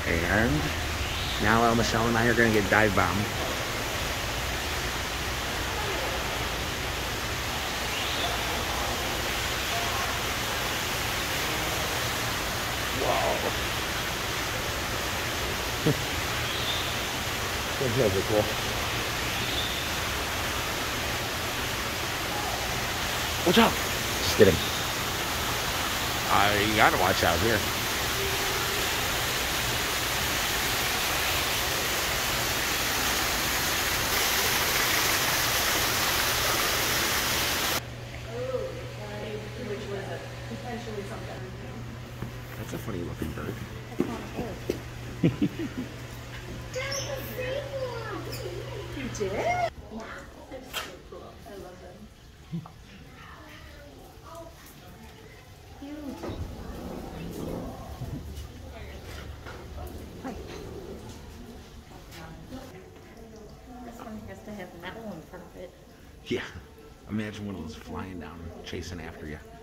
And now Michelle and I are going to get dive bombed. Whoa. Those guys are cool. Watch out! Just kidding. You gotta watch out here. Which was potentially something. That's a funny looking bird. That's not a bird. You did? Yeah. They're so cool. I love them. Cute. Hi. This one has to have metal in front of it. Yeah. Imagine one of those flying down, chasing after you.